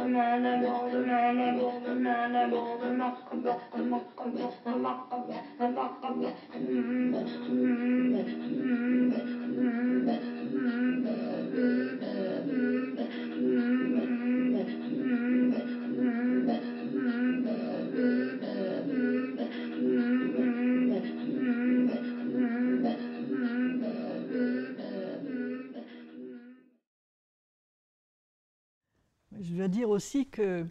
Je dois dire aussi que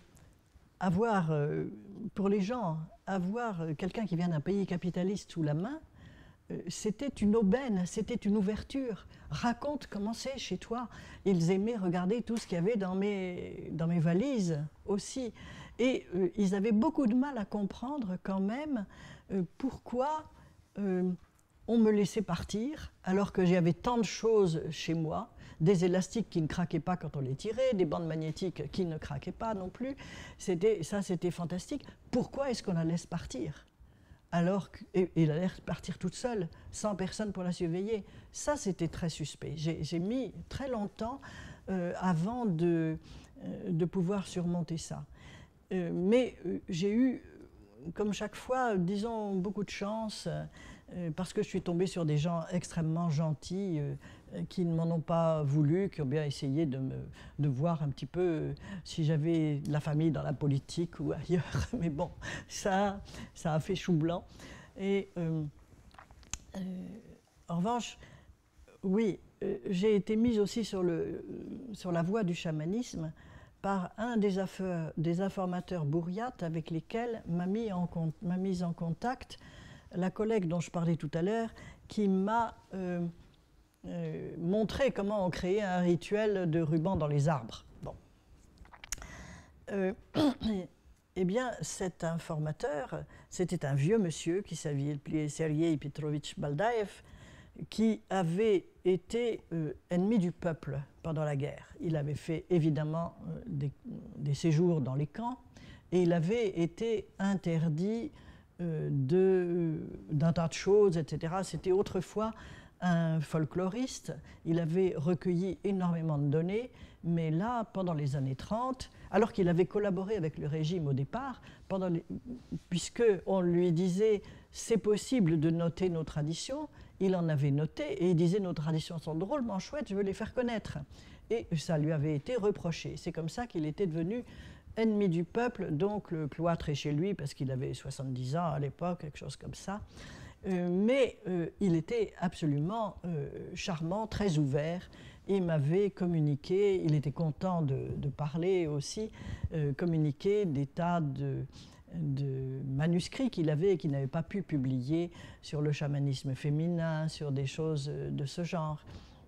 pour les gens, avoir quelqu'un qui vient d'un pays capitaliste sous la main, c'était une aubaine, c'était une ouverture. Raconte comment c'est chez toi. Ils aimaient regarder tout ce qu'il y avait dans mes valises aussi. Et ils avaient beaucoup de mal à comprendre quand même pourquoi on me laissait partir alors que j'avais tant de choses chez moi, des élastiques qui ne craquaient pas quand on les tirait, des bandes magnétiques qui ne craquaient pas non plus. C'était fantastique. Pourquoi est-ce qu'on la laisse partir alors qu'elle allait partir toute seule, sans personne pour la surveiller? Ça, c'était très suspect. J'ai mis très longtemps avant de pouvoir surmonter ça. Mais j'ai eu, comme chaque fois, disons, beaucoup de chance, parce que je suis tombée sur des gens extrêmement gentils qui ne m'en ont pas voulu, qui ont bien essayé de voir un petit peu si j'avais de la famille dans la politique ou ailleurs. Mais bon, ça a fait chou blanc. Et en revanche, oui, j'ai été mise aussi sur la voie du chamanisme par un des informateurs bourriates avec lesquels m'a mise en contact la collègue dont je parlais tout à l'heure, qui m'a montré comment on créait un rituel de ruban dans les arbres. Bon. Eh bien, cet informateur, c'était un vieux monsieur qui s'appelait Sergei Petrovitch Baldaev, qui avait été ennemi du peuple pendant la guerre. Il avait fait évidemment des séjours dans les camps et il avait été interdit d'un tas de choses, etc. C'était autrefois un folkloriste. Il avait recueilli énormément de données, mais là, pendant les années 30, alors qu'il avait collaboré avec le régime au départ, puisqu'on lui disait « c'est possible de noter nos traditions », il en avait noté et il disait « nos traditions sont drôlement chouettes, je veux les faire connaître ». Et ça lui avait été reproché. C'est comme ça qu'il était devenu ennemi du peuple, donc le cloîtré chez lui, parce qu'il avait 70 ans à l'époque, quelque chose comme ça. Mais il était absolument charmant, très ouvert. Il m'avait communiqué, il était content de parler aussi, communiquer des tas de manuscrits qu'il avait et qu'il n'avait pas pu publier sur le chamanisme féminin, sur des choses de ce genre.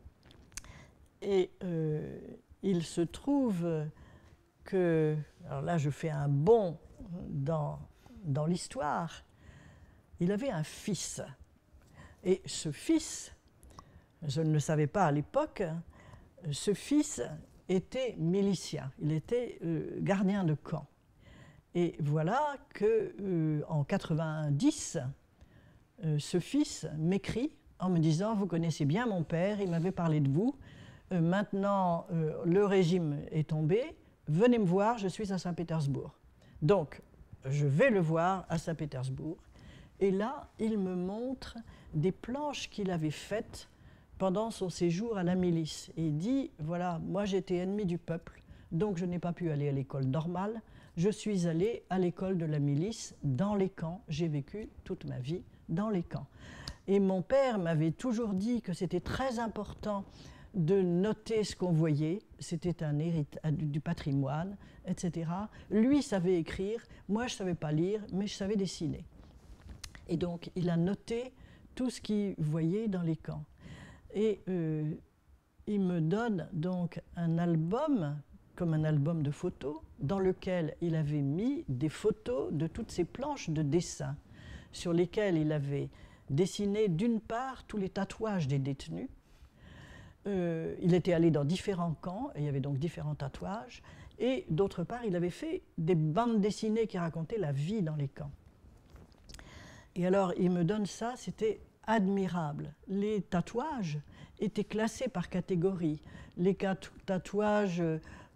Et il se trouve que, alors là je fais un bond dans l'histoire, il avait un fils. Et ce fils, je ne le savais pas à l'époque, ce fils était milicien, il était gardien de camp. Et voilà qu'en 90, ce fils m'écrit en me disant « Vous connaissez bien mon père, il m'avait parlé de vous, maintenant le régime est tombé, venez me voir, je suis à Saint-Pétersbourg. » Donc, je vais le voir à Saint-Pétersbourg. Et là, il me montre des planches qu'il avait faites pendant son séjour à la milice. Et il dit, voilà, moi j'étais ennemi du peuple, donc je n'ai pas pu aller à l'école normale. Je suis allé à l'école de la milice dans les camps. J'ai vécu toute ma vie dans les camps. Et mon père m'avait toujours dit que c'était très important de noter ce qu'on voyait. C'était du patrimoine, etc. Lui savait écrire, moi je ne savais pas lire, mais je savais dessiner. Et donc, il a noté tout ce qu'il voyait dans les camps. Et il me donne donc un album, comme un album de photos, dans lequel il avait mis des photos de toutes ces planches de dessin, sur lesquelles il avait dessiné d'une part tous les tatouages des détenus. Il était allé dans différents camps, et il y avait donc différents tatouages, et d'autre part, il avait fait des bandes dessinées qui racontaient la vie dans les camps. Et alors, il me donne ça, c'était admirable. Les tatouages étaient classés par catégorie. Les tatouages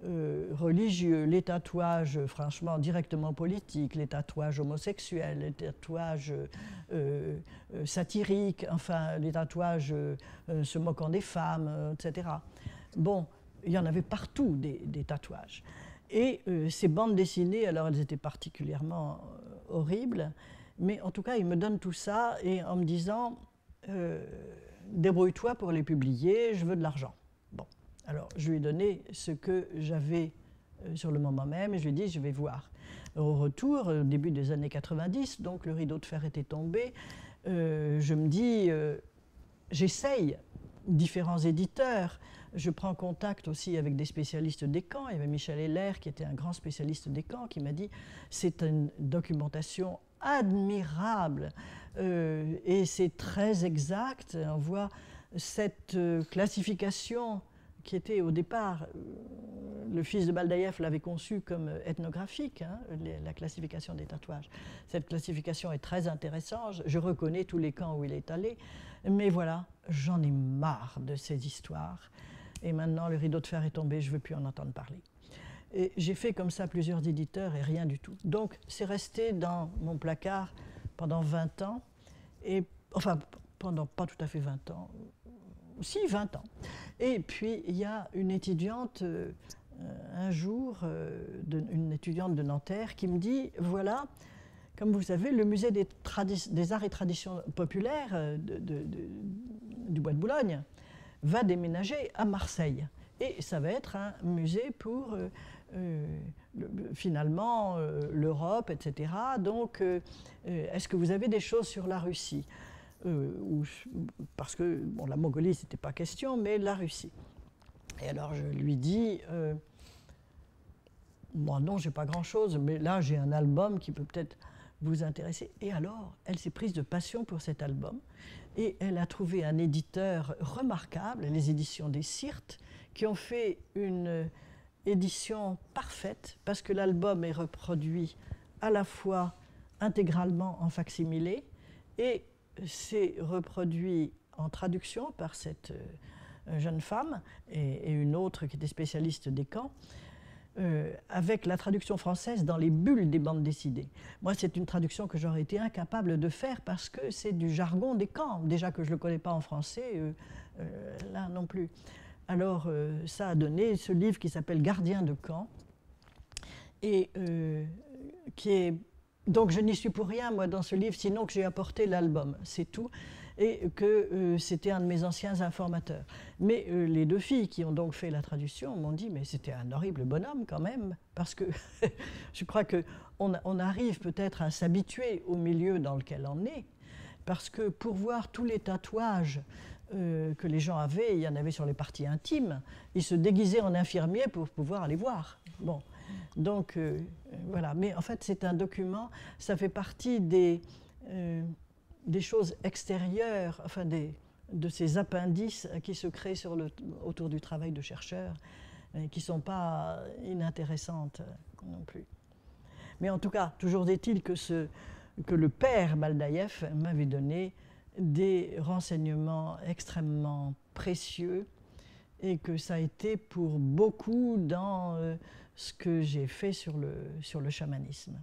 religieux, les tatouages franchement directement politiques, les tatouages homosexuels, les tatouages satiriques, enfin les tatouages se moquant des femmes, etc. Bon, il y en avait partout des tatouages. Et ces bandes dessinées, alors elles étaient particulièrement horribles, mais en tout cas, il me donne tout ça et en me disant débrouille-toi pour les publier, je veux de l'argent. Bon, alors je lui ai donné ce que j'avais sur le moment même et je lui ai dit je vais voir. Au retour, au début des années 90, donc le rideau de fer était tombé, je me dis j'essaye différents éditeurs. Je prends contact aussi avec des spécialistes des camps. Il y avait Michel Heller qui était un grand spécialiste des camps qui m'a dit c'est une documentation admirable et c'est très exact. On voit cette classification qui était au départ, le fils de Baldaïev l'avait conçue comme ethnographique, hein, la classification des tatouages. Cette classification est très intéressante. Je reconnais tous les camps où il est allé. Mais voilà, j'en ai marre de ces histoires. Et maintenant, le rideau de fer est tombé, je ne veux plus en entendre parler. Et j'ai fait comme ça plusieurs éditeurs et rien du tout. Donc, c'est resté dans mon placard pendant 20 ans. Et, enfin, pendant pas tout à fait 20 ans. Si, 20 ans. Et puis, il y a une étudiante, un jour, une étudiante de Nanterre, qui me dit, voilà, comme vous savez, le musée des arts et traditions populaires du Bois de Boulogne va déménager à Marseille. Et ça va être un musée pour, finalement, l'Europe, etc. Donc, est-ce que vous avez des choses sur la Russie parce que, bon, la Mongolie, ce n'était pas question, mais la Russie. Et alors, je lui dis, moi, non, je n'ai pas grand-chose, mais là, j'ai un album qui peut peut-être vous intéresser. Et alors, elle s'est prise de passion pour cet album, et elle a trouvé un éditeur remarquable, les éditions des Sirtes, qui ont fait une édition parfaite, parce que l'album est reproduit à la fois intégralement en fac-similé, et c'est reproduit en traduction par cette jeune femme et une autre qui était spécialiste des camps, avec la traduction française dans les bulles des bandes dessinées. Moi, c'est une traduction que j'aurais été incapable de faire parce que c'est du jargon des camps. Déjà que je ne le connais pas en français, là non plus. Alors, ça a donné ce livre qui s'appelle « Gardien de camp » et qui est... Donc, je n'y suis pour rien, moi, dans ce livre, sinon que j'ai apporté l'album, c'est tout, et que c'était un de mes anciens informateurs. Mais les deux filles qui ont donc fait la traduction m'ont dit « mais c'était un horrible bonhomme quand même », parce que je crois qu'on arrive peut-être à s'habituer au milieu dans lequel on est, parce que pour voir tous les tatouages que les gens avaient, il y en avait sur les parties intimes, ils se déguisaient en infirmiers pour pouvoir aller voir. Bon. Donc, voilà. Mais en fait, c'est un document, ça fait partie des choses extérieures, enfin de ces appendices qui se créent autour du travail de chercheurs, qui ne sont pas inintéressantes non plus. Mais en tout cas, toujours est-il que le père Baldaïev m'avait donné des renseignements extrêmement précieux et que ça a été pour beaucoup dans ce que j'ai fait sur le chamanisme.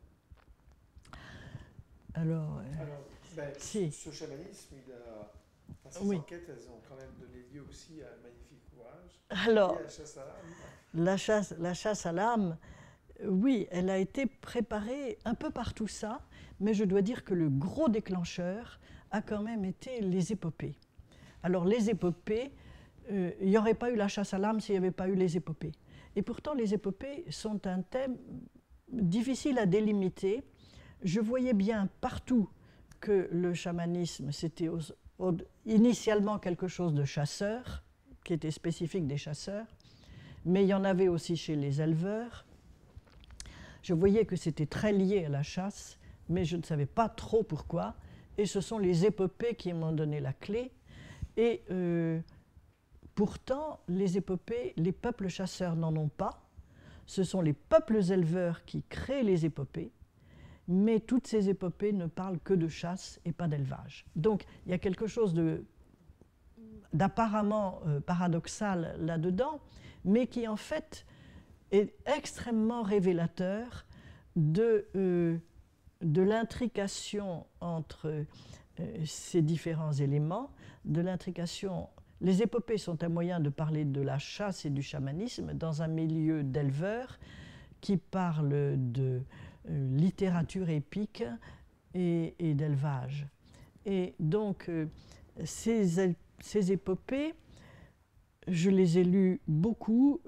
Alors si. Ce chamanisme, ces enquêtes, elles ont quand même donné lieu aussi à un magnifique ouvrage. Alors, la chasse à l'âme. la chasse à l'âme, oui, elle a été préparée un peu par tout ça, mais je dois dire que le gros déclencheur a quand même été les épopées. Alors, les épopées, il n'y aurait pas eu la chasse à l'âme s'il n'y avait pas eu les épopées. Et pourtant, les épopées sont un thème difficile à délimiter. Je voyais bien partout que le chamanisme, c'était initialement quelque chose de chasseur, qui était spécifique des chasseurs, mais il y en avait aussi chez les éleveurs. Je voyais que c'était très lié à la chasse, mais je ne savais pas trop pourquoi. Et ce sont les épopées qui m'ont donné la clé. Et pourtant, les épopées, les peuples chasseurs n'en ont pas. Ce sont les peuples éleveurs qui créent les épopées, mais toutes ces épopées ne parlent que de chasse et pas d'élevage. Donc, il y a quelque chose d'apparemment paradoxal là-dedans, mais qui en fait est extrêmement révélateur de l'intrication entre ces différents éléments, de l'intrication. Les épopées sont un moyen de parler de la chasse et du chamanisme dans un milieu d'éleveurs qui parle de littérature épique et d'élevage. Et donc, ces épopées, je les ai lues beaucoup.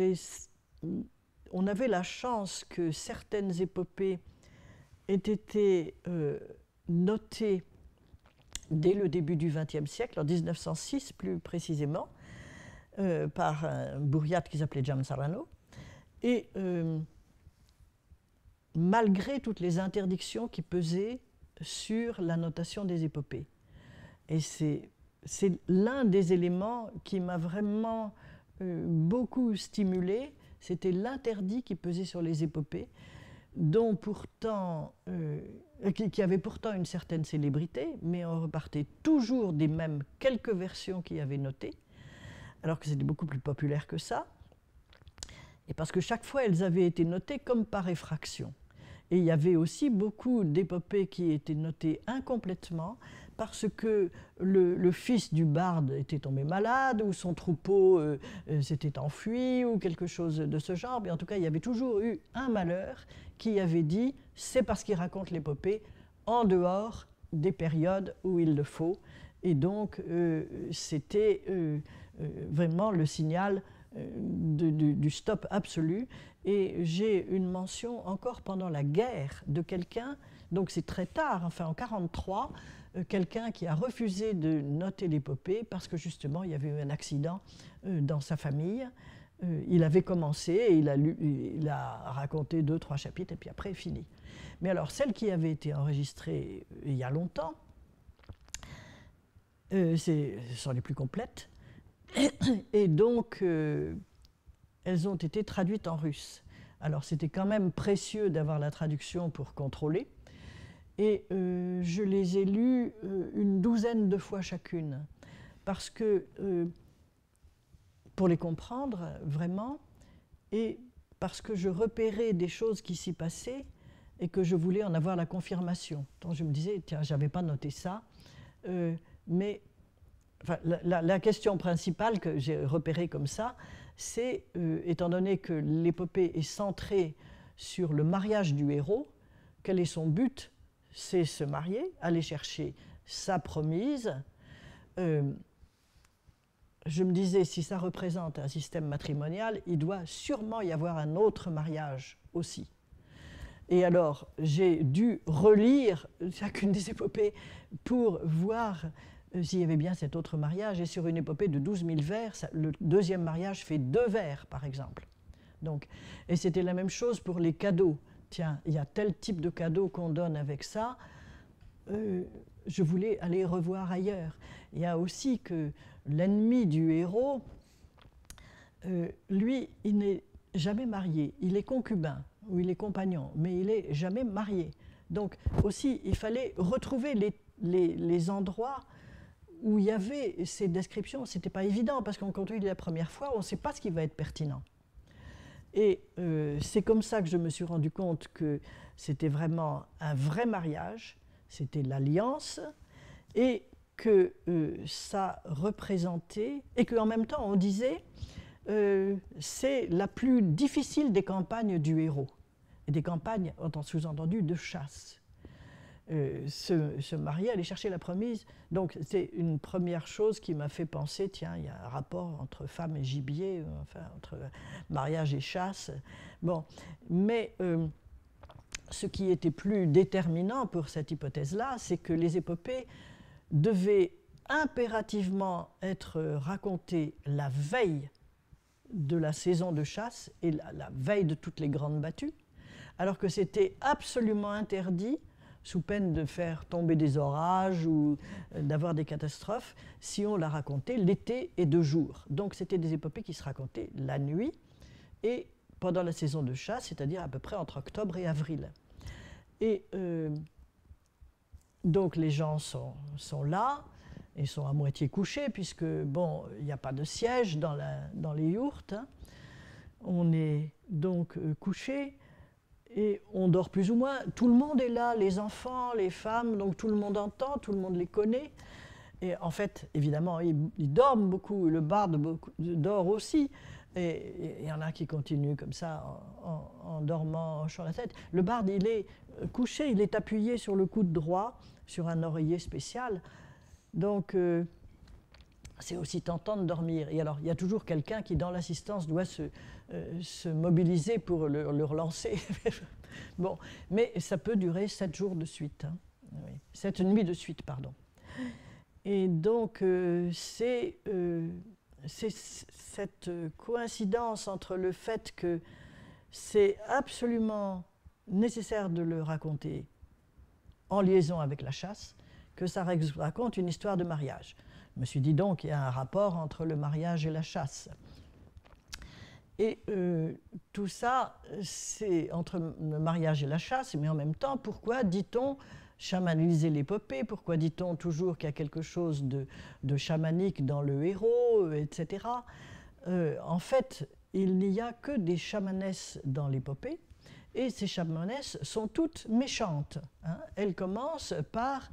On avait la chance que certaines épopées aient été notées dès le début du XXe siècle, en 1906 plus précisément, par un bourriate qui s'appelait James Arano. Et malgré toutes les interdictions qui pesaient sur la notation des épopées. Et c'est l'un des éléments qui m'a vraiment beaucoup stimulé, c'était l'interdit qui pesait sur les épopées, dont pourtant, qui avait pourtant une certaine célébrité, mais on repartait toujours des mêmes quelques versions qui avaient noté, alors que c'était beaucoup plus populaire que ça, et parce que chaque fois elles avaient été notées comme par effraction. Et il y avait aussi beaucoup d'épopées qui étaient notées incomplètement parce que le fils du barde était tombé malade ou son troupeau s'était enfui ou quelque chose de ce genre. Mais en tout cas, il y avait toujours eu un malheur qui avait dit « c'est parce qu'il raconte l'épopée en dehors des périodes où il le faut ». Et donc, c'était vraiment le signal du stop absolu. Et j'ai une mention encore pendant la guerre de quelqu'un, donc c'est très tard, enfin en 1943, quelqu'un qui a refusé de noter l'épopée parce que justement il y avait eu un accident dans sa famille. Il avait commencé et il a raconté 2-3 chapitres et puis après fini. Mais alors celle qui avait été enregistrée il y a longtemps, ce sont les plus complètes, et donc elles ont été traduites en russe. Alors c'était quand même précieux d'avoir la traduction pour contrôler. Et je les ai lues une douzaine de fois chacune, parce que, pour les comprendre vraiment, et parce que je repérais des choses qui s'y passaient et que je voulais en avoir la confirmation. Donc je me disais, tiens, je n'avais pas noté ça, mais enfin, la question principale que j'ai repérée comme ça, c'est, étant donné que l'épopée est centrée sur le mariage du héros, quel est son but? C'est se marier, aller chercher sa promise. Je me disais, si ça représente un système matrimonial, il doit sûrement y avoir un autre mariage aussi. Et alors, j'ai dû relire chacune des épopées pour voir s'il y avait bien cet autre mariage. Et sur une épopée de 12 000 vers, le deuxième mariage fait 2 vers, par exemple. Donc, et c'était la même chose pour les cadeaux. Tiens, il y a tel type de cadeau qu'on donne avec ça, je voulais aller revoir ailleurs. Il y a aussi que l'ennemi du héros, lui, il n'est jamais marié. Il est concubin ou il est compagnon, mais il n'est jamais marié. Donc aussi, il fallait retrouver les endroits où il y avait ces descriptions. Ce n'était pas évident, parce qu'on quand on lit la première fois, on ne sait pas ce qui va être pertinent. Et c'est comme ça que je me suis rendu compte que c'était vraiment un vrai mariage, c'était l'alliance, et que ça représentait, et qu'en même temps on disait, c'est la plus difficile des campagnes du héros, et des campagnes, sous-entendu, de chasse. Se marier, aller chercher la promise. Donc c'est une première chose qui m'a fait penser, tiens, il y a un rapport entre femme et gibier, enfin entre mariage et chasse. Bon, mais ce qui était plus déterminant pour cette hypothèse-là, c'est que les épopées devaient impérativement être racontées la veille de la saison de chasse et la veille de toutes les grandes battues, alors que c'était absolument interdit, sous peine de faire tomber des orages ou d'avoir des catastrophes, si on la racontait l'été et de jour. Donc c'était des épopées qui se racontaient la nuit et pendant la saison de chasse, c'est-à-dire à peu près entre octobre et avril. Et donc les gens sont là, ils sont à moitié couchés, puisque bon, il n'y a pas de siège dans les yourtes, hein. on est donc couché et on dort plus ou moins. Tout le monde est là, les enfants, les femmes, donc tout le monde entend, tout le monde les connaît. Et en fait, évidemment, ils dorment beaucoup, le barde dort aussi. Et il y en a qui continuent comme ça, en dormant, en hochant la tête. Le barde, il est couché, il est appuyé sur le coude droit, sur un oreiller spécial. Donc, c'est aussi tentant de dormir. Et alors, il y a toujours quelqu'un qui, dans l'assistance, doit se mobiliser pour le relancer. Bon, mais ça peut durer 7 jours de suite. Hein. Oui. 7 nuits de suite, pardon. Et donc, c'est cette coïncidence entre le fait que c'est absolument nécessaire de le raconter en liaison avec la chasse, que ça raconte une histoire de mariage. Je me suis dit donc qu'il y a un rapport entre le mariage et la chasse. Et tout ça, c'est entre le mariage et la chasse, mais en même temps, pourquoi dit-on chamaniser l'épopée? Pourquoi dit-on toujours qu'il y a quelque chose de chamanique dans le héros, etc. En fait, il n'y a que des chamanesses dans l'épopée, et ces chamanesses sont toutes méchantes. Hein. Elles commencent par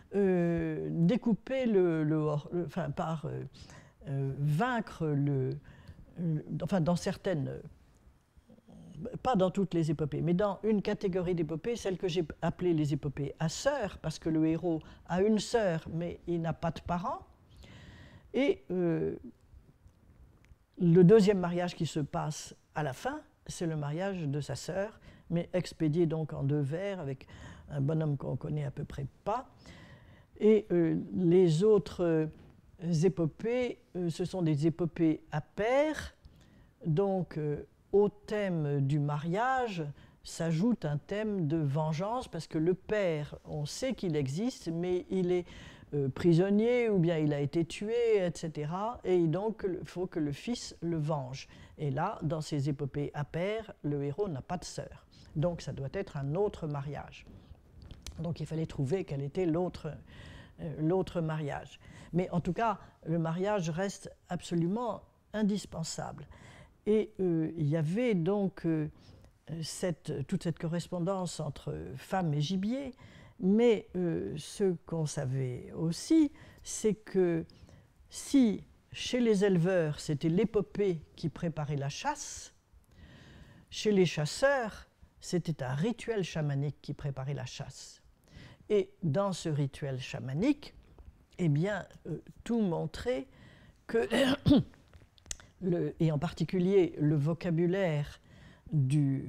découper par vaincre enfin dans certaines, pas dans toutes les épopées, mais dans une catégorie d'épopées, celle que j'ai appelée les épopées à sœurs, parce que le héros a une sœur, mais il n'a pas de parents. Et le deuxième mariage qui se passe à la fin, c'est le mariage de sa sœur, mais expédié donc en 2 vers, avec un bonhomme qu'on connaît à peu près pas. Et les autres épopées, ce sont des épopées à pair, donc au thème du mariage s'ajoute un thème de vengeance, parce que le père, on sait qu'il existe, mais il est prisonnier, ou bien il a été tué, etc. Et donc il faut que le fils le venge. Et là, dans ces épopées à pair, le héros n'a pas de sœur. Donc ça doit être un autre mariage. Donc il fallait trouver quel était l'autre mariage. Mais en tout cas, le mariage reste absolument indispensable. Et il y avait donc toute cette correspondance entre femmes et gibier, mais ce qu'on savait aussi, c'est que si chez les éleveurs, c'était l'épopée qui préparait la chasse, chez les chasseurs, c'était un rituel chamanique qui préparait la chasse. Et dans ce rituel chamanique, eh bien, tout montrait que, et en particulier le vocabulaire du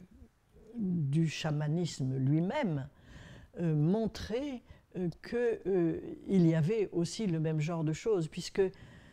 chamanisme lui-même, montrait qu'il y avait aussi le même genre de choses, puisque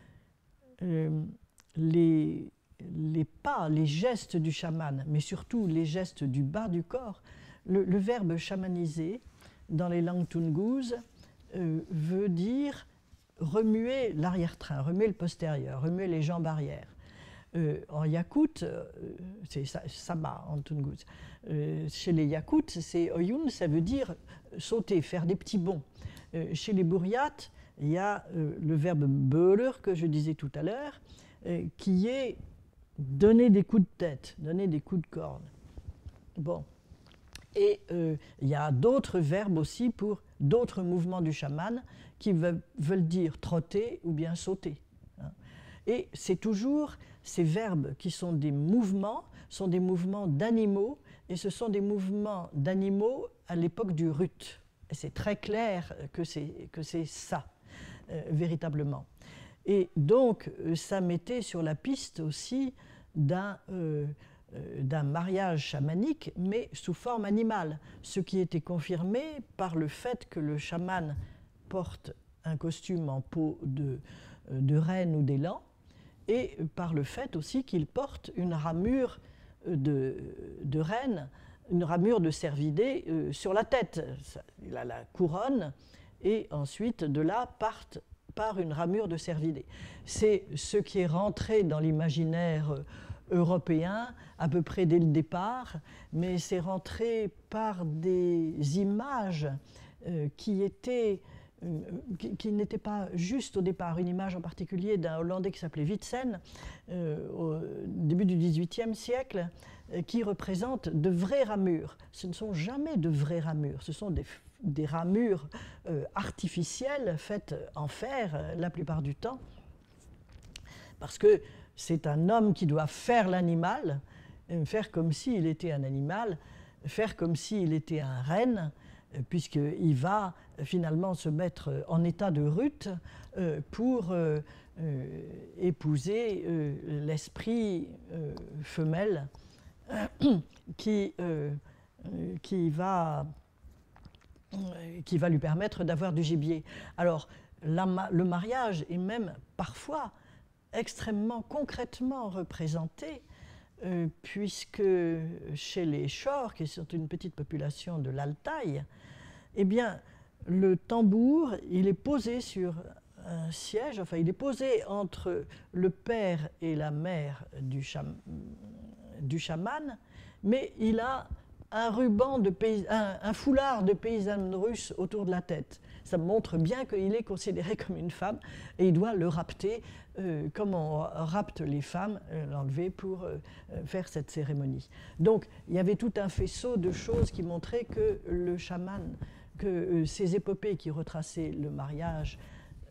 les pas, les gestes du chaman, mais surtout les gestes du bas du corps, le verbe chamaniser, dans les langues toungouzes, veut dire remuer l'arrière-train, remuer le postérieur, remuer les jambes arrière. En Yakout, c'est Saba en Toungouze. Chez les Yakoutes, c'est Oyun, ça veut dire sauter, faire des petits bonds. Chez les Bouriates, il y a le verbe beurre que je disais tout à l'heure, qui est donner des coups de tête, donner des coups de corne. Bon. Et il y a d'autres verbes aussi pour d'autres mouvements du chaman qui veulent dire trotter ou bien sauter. Et c'est toujours ces verbes qui sont des mouvements d'animaux, et ce sont des mouvements d'animaux à l'époque du rut. Et c'est très clair que c'est ça, véritablement. Et donc, ça mettait sur la piste aussi d'un mariage chamanique, mais sous forme animale, ce qui était confirmé par le fait que le chaman porte un costume en peau de renne ou d'élan, et par le fait aussi qu'il porte une ramure de renne, une ramure de cervidé sur la tête. Il a la couronne, et ensuite de là part une ramure de cervidé. C'est ce qui est rentré dans l'imaginaire européen à peu près dès le départ, mais c'est rentré par des images qui étaient qui n'était pas juste au départ une image en particulier d'un Hollandais qui s'appelait Witsen au début du XVIIIe siècle, qui représente de vraies ramures. Ce ne sont jamais de vraies ramures, ce sont des ramures artificielles faites en fer la plupart du temps, parce que c'est un homme qui doit faire l'animal, faire comme s'il était un animal, faire comme s'il était un renne, puisqu'il va finalement se mettre en état de rut pour épouser l'esprit femelle qui va lui permettre d'avoir du gibier. Alors, le mariage est même parfois extrêmement concrètement représenté, puisque chez les Shors, qui sont une petite population de l'Altaï, eh bien, le tambour, il est posé sur un siège, enfin, il est posé entre le père et la mère du chaman, mais il a un ruban un foulard de paysanne russe autour de la tête. Ça montre bien qu'il est considéré comme une femme et il doit le rapter comme on rapte les femmes, l'enlever pour faire cette cérémonie. Donc il y avait tout un faisceau de choses qui montraient que le chaman, que ces épopées qui retraçaient le mariage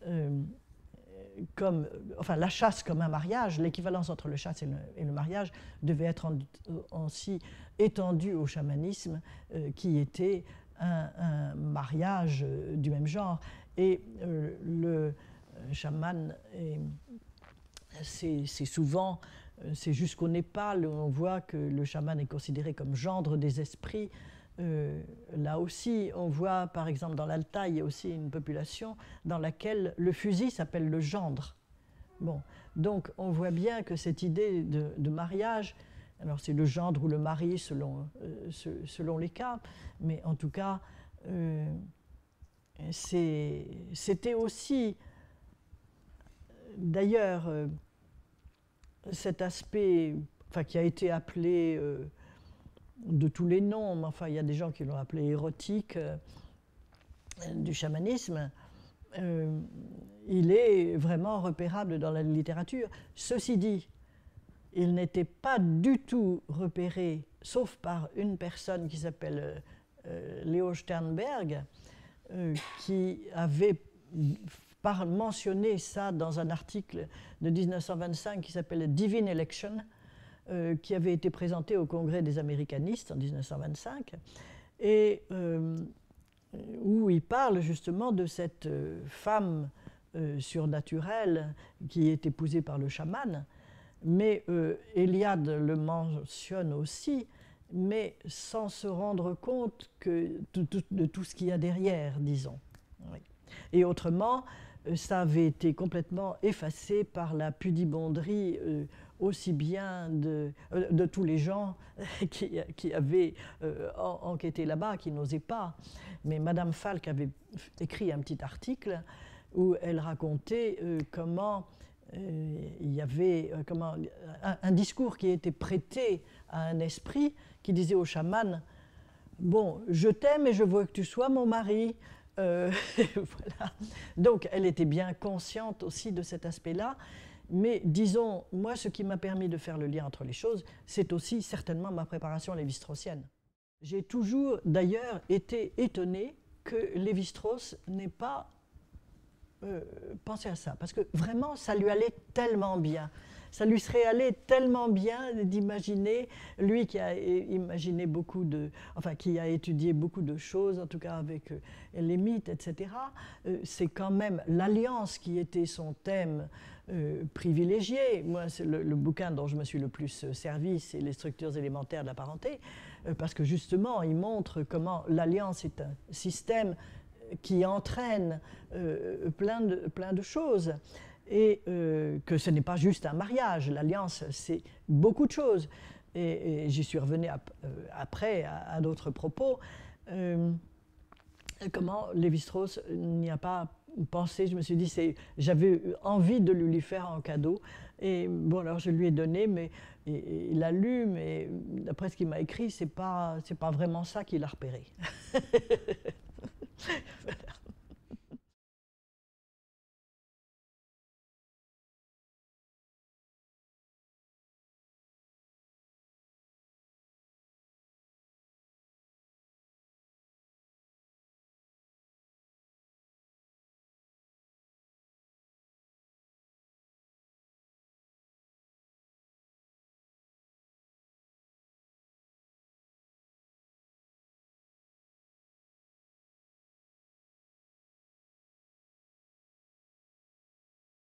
la chasse comme un mariage, l'équivalence entre le chasse et le mariage devait être aussi étendue au chamanisme, qui était un mariage du même genre. Et le chaman, c'est souvent, c'est jusqu'au Népal où on voit que le chaman est considéré comme gendre des esprits. Là aussi, on voit, par exemple, dans l'Altaï, il y a aussi une population dans laquelle le fusil s'appelle le gendre. Bon, donc, on voit bien que cette idée de mariage, alors c'est le gendre ou le mari selon les cas, mais en tout cas, c'était aussi, d'ailleurs, cet aspect, enfin, qui a été appelé de tous les noms, mais enfin, il y a des gens qui l'ont appelé érotique du chamanisme, il est vraiment repérable dans la littérature. Ceci dit, il n'était pas du tout repéré, sauf par une personne qui s'appelle Leo Sternberg, qui avait mentionné ça dans un article de 1925 qui s'appelle Divine Election, qui avait été présenté au Congrès des Américanistes en 1925, et où il parle justement de cette femme surnaturelle qui est épousée par le chaman, mais Eliade le mentionne aussi, mais sans se rendre compte de tout ce qu'il y a derrière, disons. Oui. Et autrement, ça avait été complètement effacé par la pudibonderie aussi bien de tous les gens qui avaient enquêté là-bas, qui n'osaient pas. Mais Madame Falk avait écrit un petit article où elle racontait comment il y avait un discours qui était prêté à un esprit qui disait au chaman « Bon, je t'aime et je veux que tu sois mon mari ». Voilà. Donc elle était bien consciente aussi de cet aspect-là, mais disons, moi ce qui m'a permis de faire le lien entre les choses, c'est aussi certainement ma préparation lévi-straussienne. J'ai toujours d'ailleurs été étonnée que Lévi-Strauss n'ait pas pensé à ça, parce que vraiment ça lui allait tellement bien. Ça lui serait allé tellement bien d'imaginer, lui qui a imaginé qui a étudié beaucoup de choses, en tout cas avec les mythes, etc. C'est quand même l'alliance qui était son thème privilégié. Moi, c'est le bouquin dont je me suis le plus servi, c'est Les structures élémentaires de la parenté, parce que justement, il montre comment l'alliance est un système qui entraîne plein de choses. Et que ce n'est pas juste un mariage, l'alliance, c'est beaucoup de choses. Et j'y suis revenue après à d'autres propos. Comment Lévi-Strauss n'y a pas pensé, je me suis dit, j'avais envie de lui faire en cadeau. Et bon, alors je lui ai donné, mais il l'a lu, mais d'après ce qu'il m'a écrit, c'est pas vraiment ça qu'il a repéré.